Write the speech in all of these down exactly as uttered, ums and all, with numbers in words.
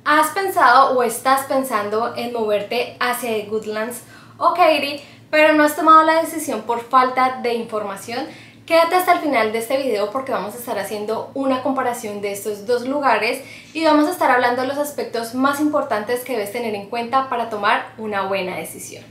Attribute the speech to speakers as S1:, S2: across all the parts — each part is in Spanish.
S1: ¿Has pensado o estás pensando en moverte hacia The Woodlands o Katy, pero no has tomado la decisión por falta de información? Quédate hasta el final de este video porque vamos a estar haciendo una comparación de estos dos lugares y vamos a estar hablando de los aspectos más importantes que debes tener en cuenta para tomar una buena decisión.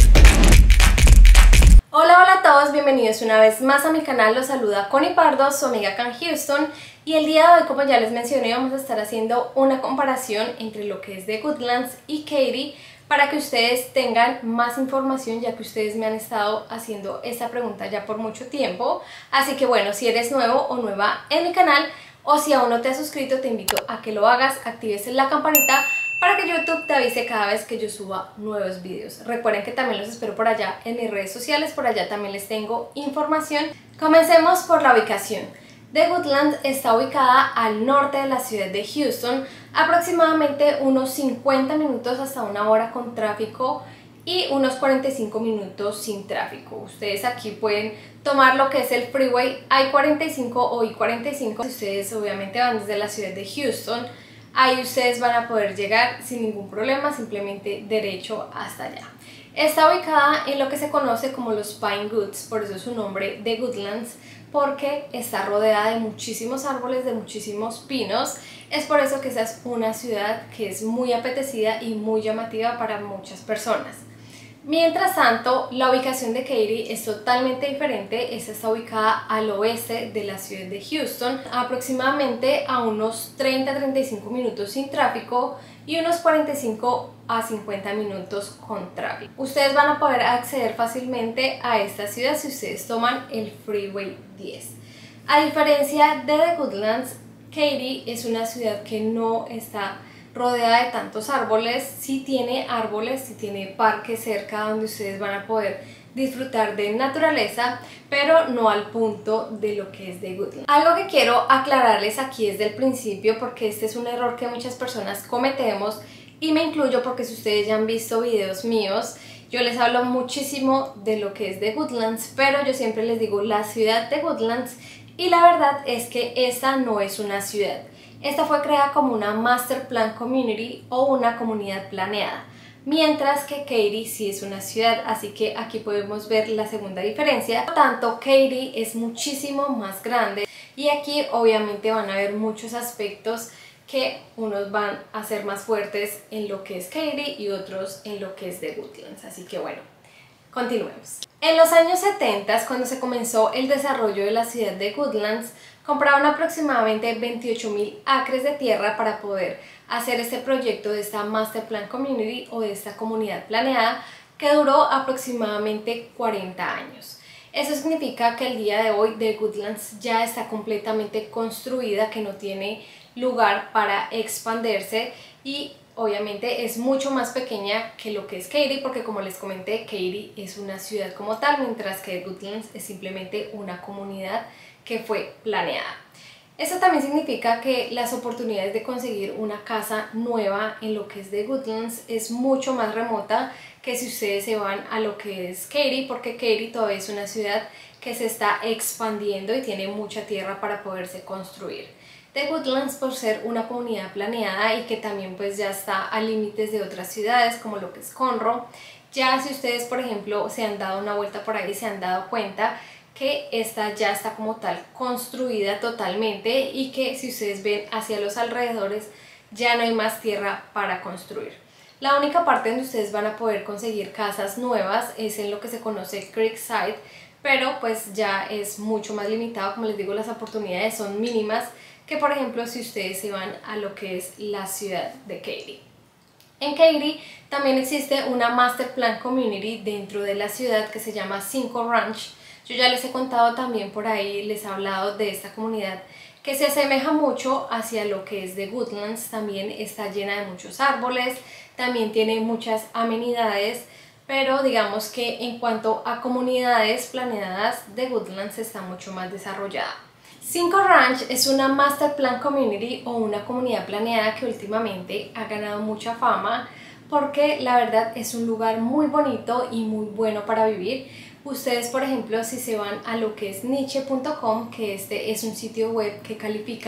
S1: Hola, hola a todos, bienvenidos una vez más a mi canal, los saluda Connie Pardo, su amiga acá en Houston, y el día de hoy, como ya les mencioné, vamos a estar haciendo una comparación entre lo que es The Woodlands y Katy para que ustedes tengan más información, ya que ustedes me han estado haciendo esta pregunta ya por mucho tiempo. Así que bueno, si eres nuevo o nueva en mi canal o si aún no te has suscrito, te invito a que lo hagas, actives la campanita para que YouTube te avise cada vez que yo suba nuevos videos. Recuerden que también los espero por allá en mis redes sociales, por allá también les tengo información. Comencemos por la ubicación. The Woodlands está ubicada al norte de la ciudad de Houston, aproximadamente unos cincuenta minutos hasta una hora con tráfico y unos cuarenta y cinco minutos sin tráfico. Ustedes aquí pueden tomar lo que es el freeway I cuarenta y cinco o I cuarenta y cinco. Si ustedes obviamente van desde la ciudad de Houston, ahí ustedes van a poder llegar sin ningún problema, simplemente derecho hasta allá. Está ubicada en lo que se conoce como los Pine Woods, por eso su nombre The Woodlands, porque está rodeada de muchísimos árboles, de muchísimos pinos. Es por eso que esa es una ciudad que es muy apetecida y muy llamativa para muchas personas. Mientras tanto, la ubicación de Katy es totalmente diferente. Esta está ubicada al oeste de la ciudad de Houston, aproximadamente a unos treinta a treinta y cinco minutos sin tráfico y unos cuarenta y cinco a cincuenta minutos con tráfico. Ustedes van a poder acceder fácilmente a esta ciudad si ustedes toman el Freeway diez. A diferencia de The Woodlands, Katy es una ciudad que no está rodeada de tantos árboles. Sí tiene árboles, sí tiene parques cerca donde ustedes van a poder disfrutar de naturaleza, pero no al punto de lo que es The Woodlands. Algo que quiero aclararles aquí desde el principio, porque este es un error que muchas personas cometemos y me incluyo, porque si ustedes ya han visto videos míos, yo les hablo muchísimo de lo que es The Woodlands, pero yo siempre les digo la ciudad de Woodlands, y la verdad es que esta no es una ciudad. Esta fue creada como una Master Plan Community o una comunidad planeada, mientras que Katy sí es una ciudad, así que aquí podemos ver la segunda diferencia. Por lo tanto, Katy es muchísimo más grande y aquí obviamente van a ver muchos aspectos que unos van a ser más fuertes en lo que es Katy y otros en lo que es The Woodlands. Así que bueno, continuemos. En los años setenta, cuando se comenzó el desarrollo de la ciudad de Woodlands, compraron aproximadamente veintiocho mil acres de tierra para poder hacer este proyecto de esta Master Plan Community o de esta comunidad planeada, que duró aproximadamente cuarenta años. Eso significa que el día de hoy The Woodlands ya está completamente construida, que no tiene lugar para expandirse y obviamente es mucho más pequeña que lo que es Katy, porque como les comenté, Katy es una ciudad como tal, mientras que The Woodlands es simplemente una comunidad que fue planeada. Eso también significa que las oportunidades de conseguir una casa nueva en lo que es The Woodlands es mucho más remota que si ustedes se van a lo que es Katy, porque Katy todavía es una ciudad que se está expandiendo y tiene mucha tierra para poderse construir. The Woodlands, por ser una comunidad planeada y que también pues ya está a límites de otras ciudades como lo que es Conroe, ya si ustedes por ejemplo se han dado una vuelta por ahí, se han dado cuenta que esta ya está como tal construida totalmente y que si ustedes ven hacia los alrededores ya no hay más tierra para construir. La única parte donde ustedes van a poder conseguir casas nuevas es en lo que se conoce Creekside, pero pues ya es mucho más limitado. Como les digo, las oportunidades son mínimas que por ejemplo si ustedes se van a lo que es la ciudad de Katy. En Katy también existe una Master Plan Community dentro de la ciudad que se llama Cinco Ranch. Yo ya les he contado también por ahí, les he hablado de esta comunidad que se asemeja mucho hacia lo que es The Woodlands. También está llena de muchos árboles, también tiene muchas amenidades, pero digamos que en cuanto a comunidades planeadas, The Woodlands está mucho más desarrollada. Cinco Ranch es una Master Plan Community o una comunidad planeada que últimamente ha ganado mucha fama porque la verdad es un lugar muy bonito y muy bueno para vivir. Ustedes, por ejemplo, si se van a lo que es niche punto com, que este es un sitio web que califica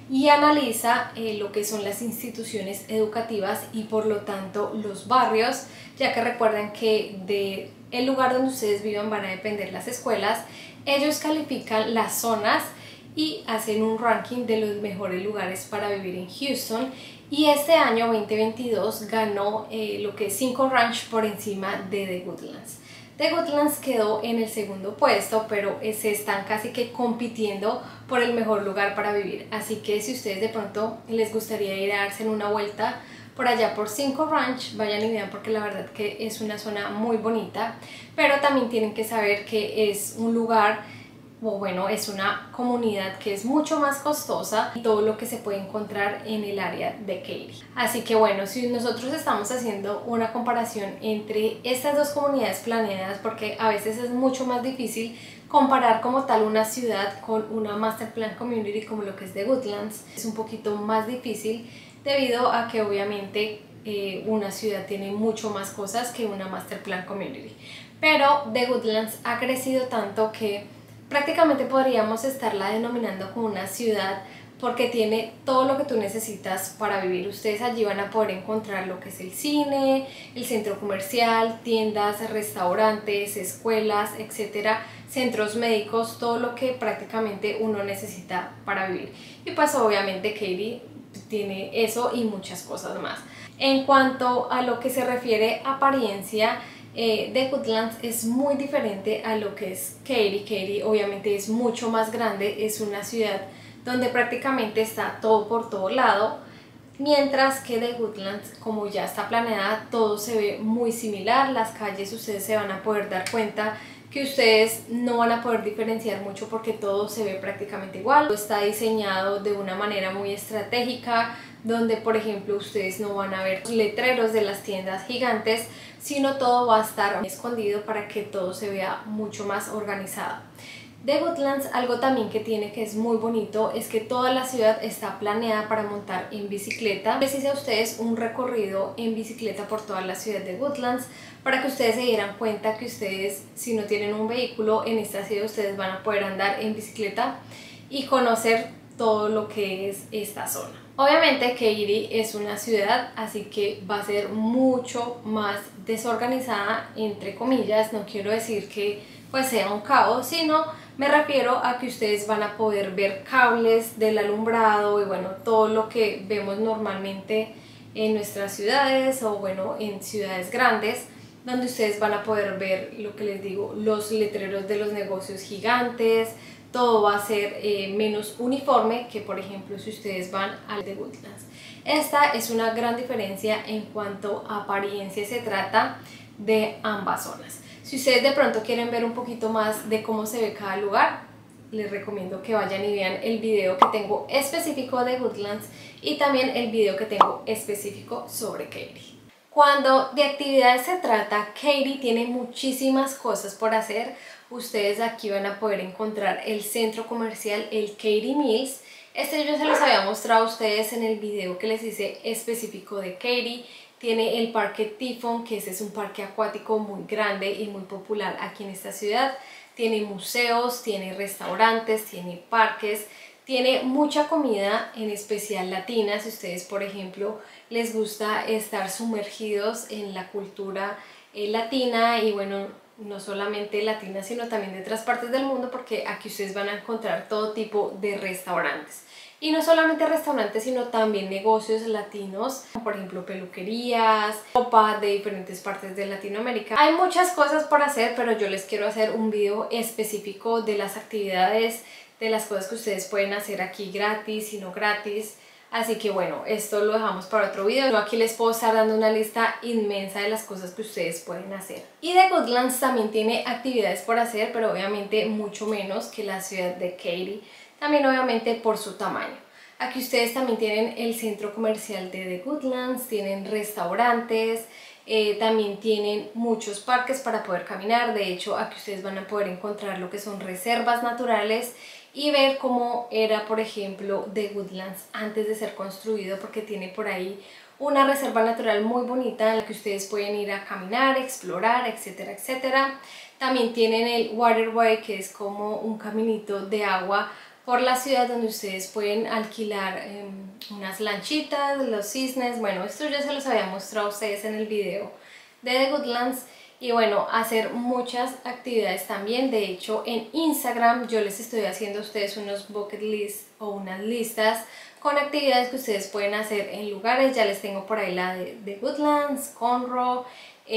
S1: y analiza eh, lo que son las instituciones educativas y por lo tanto los barrios, ya que recuerden que de el lugar donde ustedes vivan van a depender las escuelas. Ellos califican las zonas y hacen un ranking de los mejores lugares para vivir en Houston, y este año veinte veintidós ganó eh, lo que es Cinco Ranch por encima de The Woodlands. The Woodlands quedó en el segundo puesto, pero se están casi que compitiendo por el mejor lugar para vivir, así que si ustedes de pronto les gustaría ir a darse en una vuelta por allá por Cinco Ranch, vayan y vean, porque la verdad que es una zona muy bonita, pero también tienen que saber que es un lugar, o bueno, es una comunidad que es mucho más costosa y todo lo que se puede encontrar en el área de Katy. Así que bueno, si nosotros estamos haciendo una comparación entre estas dos comunidades planeadas, porque a veces es mucho más difícil comparar como tal una ciudad con una Master Plan Community como lo que es The Woodlands, es un poquito más difícil debido a que obviamente eh, una ciudad tiene mucho más cosas que una Master Plan Community, pero The Woodlands ha crecido tanto que prácticamente podríamos estarla denominando como una ciudad porque tiene todo lo que tú necesitas para vivir. Ustedes allí van a poder encontrar lo que es el cine, el centro comercial, tiendas, restaurantes, escuelas, etcétera, centros médicos, todo lo que prácticamente uno necesita para vivir. Y pues obviamente Katy tiene eso y muchas cosas más. En cuanto a lo que se refiere a apariencia, Eh, The Woodlands es muy diferente a lo que es Katy. Katy obviamente es mucho más grande, es una ciudad donde prácticamente está todo por todo lado, mientras que The Woodlands, como ya está planeada, todo se ve muy similar. Las calles ustedes se van a poder dar cuenta que ustedes no van a poder diferenciar mucho porque todo se ve prácticamente igual. Está diseñado de una manera muy estratégica, donde por ejemplo ustedes no van a ver letreros de las tiendas gigantes, sino todo va a estar escondido para que todo se vea mucho más organizado. The Woodlands, algo también que tiene que es muy bonito, es que toda la ciudad está planeada para montar en bicicleta. Les hice a ustedes un recorrido en bicicleta por toda la ciudad de Woodlands para que ustedes se dieran cuenta que ustedes, si no tienen un vehículo en esta ciudad, ustedes van a poder andar en bicicleta y conocer todo lo que es esta zona. Obviamente Katy es una ciudad, así que va a ser mucho más desorganizada, entre comillas. No quiero decir que pues sea un caos, sino me refiero a que ustedes van a poder ver cables del alumbrado y bueno, todo lo que vemos normalmente en nuestras ciudades o bueno, en ciudades grandes, donde ustedes van a poder ver lo que les digo, los letreros de los negocios gigantes. Todo va a ser eh, menos uniforme que por ejemplo si ustedes van al The Woodlands. Esta es una gran diferencia en cuanto a apariencia se trata de ambas zonas. Si ustedes de pronto quieren ver un poquito más de cómo se ve cada lugar, les recomiendo que vayan y vean el video que tengo específico de Woodlands y también el video que tengo específico sobre Katy. Cuando de actividades se trata, Katy tiene muchísimas cosas por hacer. Ustedes aquí van a poder encontrar el centro comercial, el Katy Mills. Este yo se los había mostrado a ustedes en el video que les hice específico de Katy. Tiene el parque Typhoon, que ese es un parque acuático muy grande y muy popular aquí en esta ciudad. Tiene museos, tiene restaurantes, tiene parques, tiene mucha comida, en especial latina. Si ustedes, por ejemplo, les gusta estar sumergidos en la cultura eh, latina y bueno, no solamente latina, sino también de otras partes del mundo, porque aquí ustedes van a encontrar todo tipo de restaurantes. Y no solamente restaurantes, sino también negocios latinos, por ejemplo peluquerías, ropa de diferentes partes de Latinoamérica. Hay muchas cosas por hacer, pero yo les quiero hacer un video específico de las actividades, de las cosas que ustedes pueden hacer aquí gratis y no gratis. Así que bueno, esto lo dejamos para otro video. Yo aquí les puedo estar dando una lista inmensa de las cosas que ustedes pueden hacer. Y The Woodlands también tiene actividades por hacer, pero obviamente mucho menos que la ciudad de Katy. También obviamente por su tamaño. Aquí ustedes también tienen el centro comercial de The Woodlands, tienen restaurantes, eh, también tienen muchos parques para poder caminar. De hecho, aquí ustedes van a poder encontrar lo que son reservas naturales y ver cómo era, por ejemplo, The Woodlands antes de ser construido, porque tiene por ahí una reserva natural muy bonita en la que ustedes pueden ir a caminar, explorar, etcétera, etcétera. También tienen el Waterway, que es como un caminito de agua por la ciudad donde ustedes pueden alquilar eh, unas lanchitas, los cisnes. Bueno, esto ya se los había mostrado a ustedes en el video de The Goodlands. Y bueno, hacer muchas actividades también. De hecho, en Instagram yo les estoy haciendo a ustedes unos bucket list o unas listas con actividades que ustedes pueden hacer en lugares. Ya les tengo por ahí la de The Goodlands, Conroe,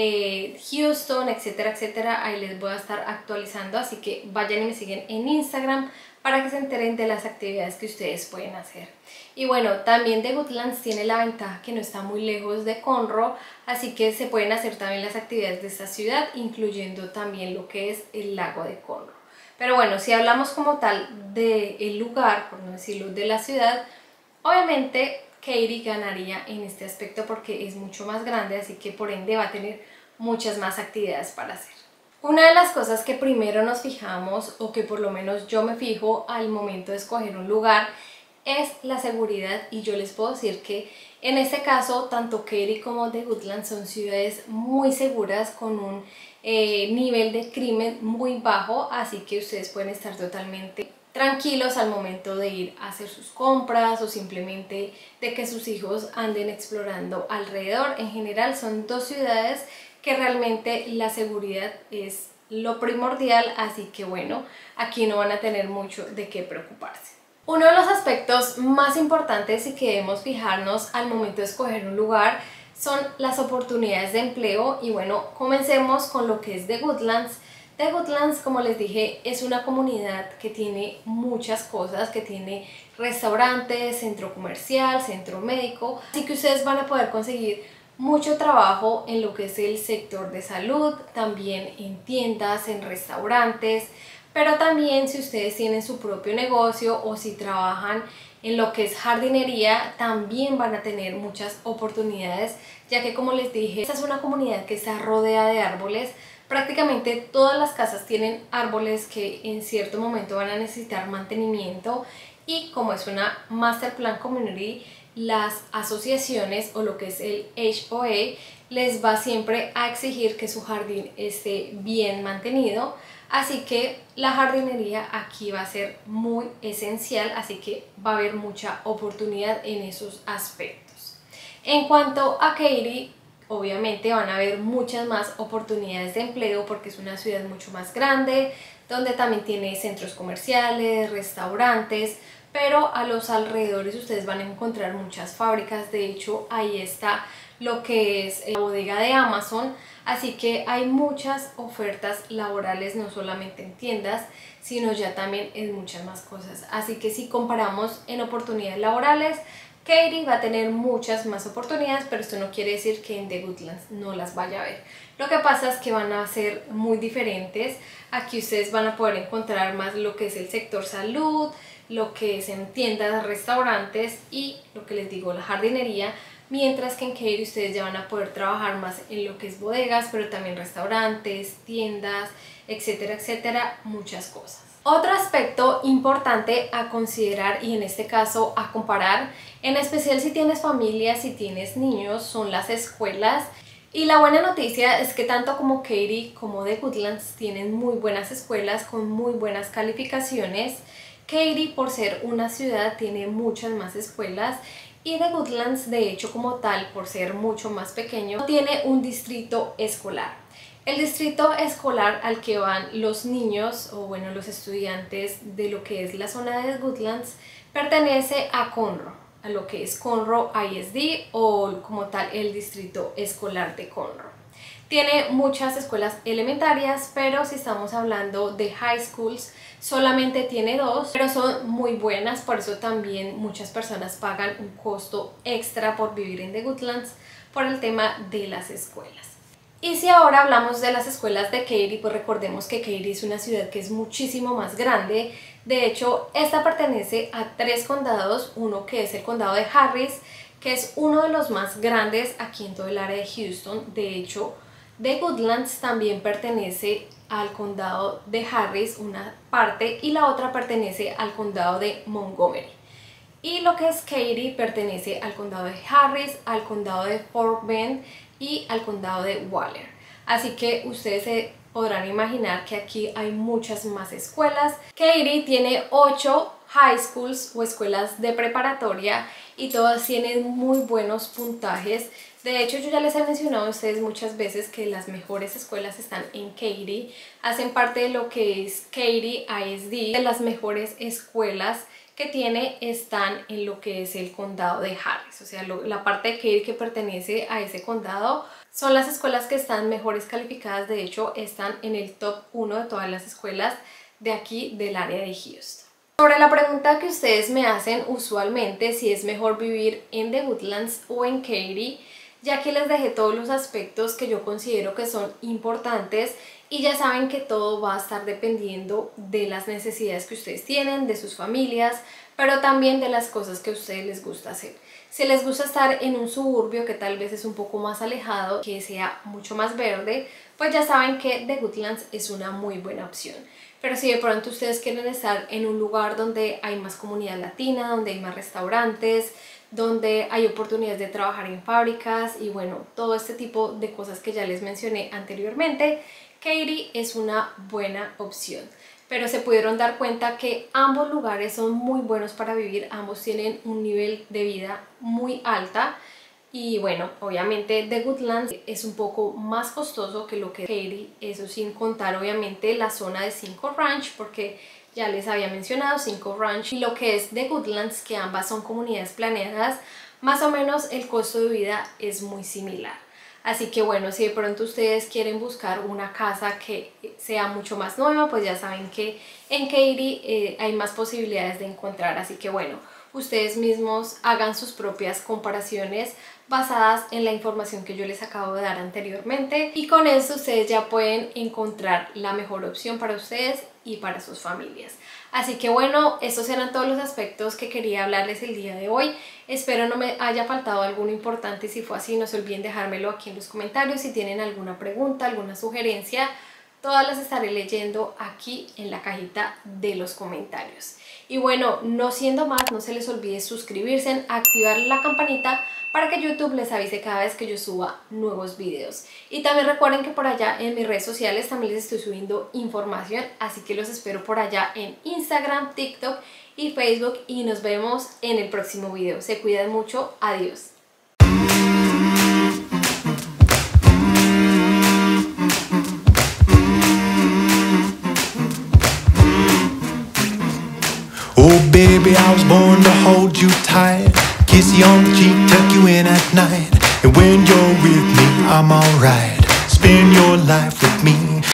S1: eh, Houston, etcétera, etcétera. Ahí les voy a estar actualizando, así que vayan y me siguen en Instagram para que se enteren de las actividades que ustedes pueden hacer. Y bueno, también The Goodlands tiene la ventaja que no está muy lejos de Conroe, así que se pueden hacer también las actividades de esta ciudad, incluyendo también lo que es el lago de Conroe. Pero bueno, si hablamos como tal del lugar, por no decirlo de la ciudad, obviamente Katy ganaría en este aspecto porque es mucho más grande, así que por ende va a tener muchas más actividades para hacer. Una de las cosas que primero nos fijamos, o que por lo menos yo me fijo al momento de escoger un lugar, es la seguridad. Y yo les puedo decir que en este caso tanto Katy como The Goodlands son ciudades muy seguras, con un eh, nivel de crimen muy bajo, así que ustedes pueden estar totalmente tranquilos al momento de ir a hacer sus compras o simplemente de que sus hijos anden explorando alrededor. En general son dos ciudades que realmente la seguridad es lo primordial, así que bueno, aquí no van a tener mucho de qué preocuparse. Uno de los aspectos más importantes y que debemos fijarnos al momento de escoger un lugar son las oportunidades de empleo. Y bueno, comencemos con lo que es The Goodlands. The Goodlands, como les dije, es una comunidad que tiene muchas cosas, que tiene restaurantes, centro comercial, centro médico, así que ustedes van a poder conseguir mucho trabajo en lo que es el sector de salud, también en tiendas, en restaurantes, pero también si ustedes tienen su propio negocio o si trabajan en lo que es jardinería, también van a tener muchas oportunidades, ya que como les dije, esta es una comunidad que está rodeada de árboles. Prácticamente todas las casas tienen árboles que en cierto momento van a necesitar mantenimiento, y como es una Master Plan Community, las asociaciones o lo que es el H O A les va siempre a exigir que su jardín esté bien mantenido, así que la jardinería aquí va a ser muy esencial, así que va a haber mucha oportunidad en esos aspectos. En cuanto a Katy, obviamente van a haber muchas más oportunidades de empleo porque es una ciudad mucho más grande, donde también tiene centros comerciales, restaurantes, pero a los alrededores ustedes van a encontrar muchas fábricas. De hecho, ahí está lo que es la bodega de Amazon, así que hay muchas ofertas laborales, no solamente en tiendas, sino ya también en muchas más cosas. Así que si comparamos en oportunidades laborales, Katy va a tener muchas más oportunidades, pero esto no quiere decir que en The Goodlands no las vaya a ver. Lo que pasa es que van a ser muy diferentes. Aquí ustedes van a poder encontrar más lo que es el sector salud, lo que es en tiendas, restaurantes y lo que les digo, la jardinería, mientras que en Katy ustedes ya van a poder trabajar más en lo que es bodegas, pero también restaurantes, tiendas, etcétera, etcétera, muchas cosas. Otro aspecto importante a considerar, y en este caso a comparar, en especial si tienes familia, si tienes niños, son las escuelas. Y la buena noticia es que tanto como Katy como The Goodlands tienen muy buenas escuelas con muy buenas calificaciones. Katy, por ser una ciudad, tiene muchas más escuelas, y The Goodlands, de hecho, como tal, por ser mucho más pequeño, tiene un distrito escolar. El distrito escolar al que van los niños, o bueno, los estudiantes de lo que es la zona de The Goodlands, pertenece a Conroe, a lo que es Conroe I S D, o como tal el distrito escolar de Conroe. Tiene muchas escuelas elementarias, pero si estamos hablando de high schools, solamente tiene dos, pero son muy buenas, por eso también muchas personas pagan un costo extra por vivir en The Goodlands por el tema de las escuelas. Y si ahora hablamos de las escuelas de Katy, pues recordemos que Katy es una ciudad que es muchísimo más grande. De hecho, esta pertenece a tres condados, uno que es el condado de Harris, que es uno de los más grandes aquí en todo el área de Houston. De hecho, The Goodlands también pertenece al condado de Harris, una parte, y la otra pertenece al condado de Montgomery. Y lo que es Katy pertenece al condado de Harris, al condado de Fort Bend y al condado de Waller. Así que ustedes se podrán imaginar que aquí hay muchas más escuelas. Katy tiene ocho high schools o escuelas de preparatoria y todas tienen muy buenos puntajes. De hecho, yo ya les he mencionado a ustedes muchas veces que las mejores escuelas están en Katy, hacen parte de lo que es Katy I S D. De las mejores escuelas que tiene están en lo que es el condado de Harris, o sea, lo, la parte de Katy que pertenece a ese condado. Son las escuelas que están mejores calificadas, de hecho están en el top uno de todas las escuelas de aquí del área de Houston. Sobre la pregunta que ustedes me hacen usualmente, si es mejor vivir en The Woodlands o en Katy, ya que les dejé todos los aspectos que yo considero que son importantes y ya saben que todo va a estar dependiendo de las necesidades que ustedes tienen, de sus familias, pero también de las cosas que a ustedes les gusta hacer. Si les gusta estar en un suburbio que tal vez es un poco más alejado, que sea mucho más verde, pues ya saben que The Woodlands es una muy buena opción. Pero si de pronto ustedes quieren estar en un lugar donde hay más comunidad latina, donde hay más restaurantes, donde hay oportunidades de trabajar en fábricas y bueno, todo este tipo de cosas que ya les mencioné anteriormente, Katy es una buena opción. Pero se pudieron dar cuenta que ambos lugares son muy buenos para vivir, ambos tienen un nivel de vida muy alta. Y bueno, obviamente The Woodlands es un poco más costoso que lo que es Katy, eso sin contar obviamente la zona de Cinco Ranch, porque ya les había mencionado Cinco Ranch y lo que es The Woodlands, que ambas son comunidades planeadas, más o menos el costo de vida es muy similar. Así que bueno, si de pronto ustedes quieren buscar una casa que sea mucho más nueva, pues ya saben que en Katy eh, hay más posibilidades de encontrar. Así que bueno, ustedes mismos hagan sus propias comparaciones basadas en la información que yo les acabo de dar anteriormente y con eso ustedes ya pueden encontrar la mejor opción para ustedes y para sus familias. Así que bueno, estos eran todos los aspectos que quería hablarles el día de hoy. Espero no me haya faltado alguno importante. Si fue así, no se olviden dejármelo aquí en los comentarios. Si tienen alguna pregunta, alguna sugerencia, todas las estaré leyendo aquí en la cajita de los comentarios. Y bueno, no siendo más, no se les olvide suscribirse, activar la campanita para que YouTube les avise cada vez que yo suba nuevos videos. Y también recuerden que por allá en mis redes sociales también les estoy subiendo información, así que los espero por allá en Instagram, TikTok y Facebook y nos vemos en el próximo video. Se cuidan mucho, adiós.
S2: Oh baby, I was born to hold you tight, kiss you on the cheek, tuck you in at night. And when you're with me, I'm alright. Spend your life with me.